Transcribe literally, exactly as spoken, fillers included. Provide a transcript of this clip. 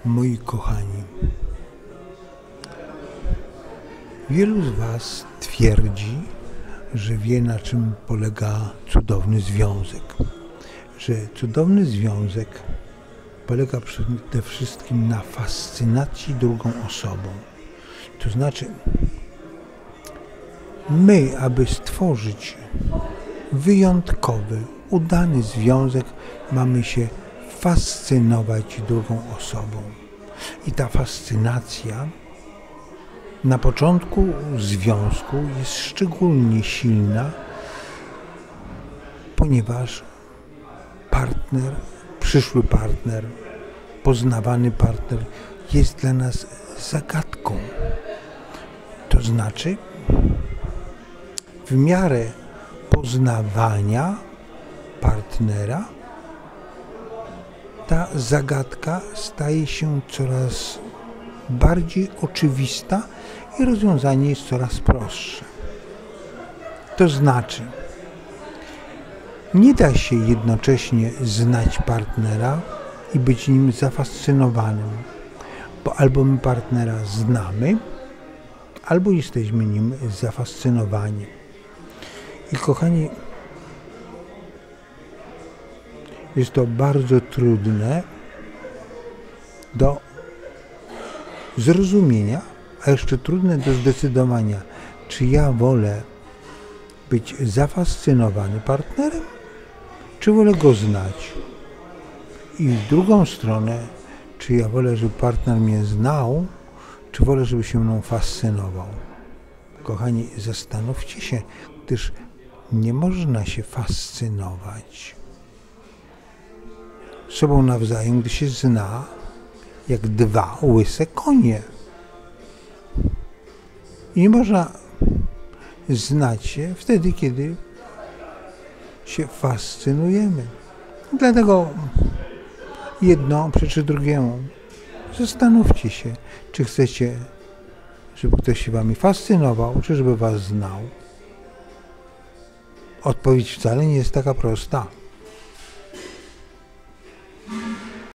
Moi kochani, wielu z Was twierdzi, że wie, na czym polega cudowny związek. Że cudowny związek polega przede wszystkim na fascynacji drugą osobą. To znaczy, my, aby stworzyć wyjątkowy, udany związek, mamy się fascynować drugą osobą. I ta fascynacja na początku związku jest szczególnie silna, ponieważ partner, przyszły partner, poznawany partner jest dla nas zagadką. To znaczy, w miarę poznawania partnera ta zagadka staje się coraz bardziej oczywista i rozwiązanie jest coraz prostsze. To znaczy, nie da się jednocześnie znać partnera i być nim zafascynowanym, bo albo my partnera znamy, albo jesteśmy nim zafascynowani. I kochani, jest to bardzo trudne do zrozumienia, a jeszcze trudne do zdecydowania, czy ja wolę być zafascynowany partnerem, czy wolę go znać. I w drugą stronę, czy ja wolę, żeby partner mnie znał, czy wolę, żeby się mną fascynował. Kochani, zastanówcie się, gdyż nie można się fascynować sobą nawzajem, gdy się zna jak dwa łyse konie. I nie można znać się wtedy, kiedy się fascynujemy. Dlatego jedno przeczy drugiemu. Zastanówcie się, czy chcecie, żeby ktoś się wami fascynował, czy żeby was znał. Odpowiedź wcale nie jest taka prosta.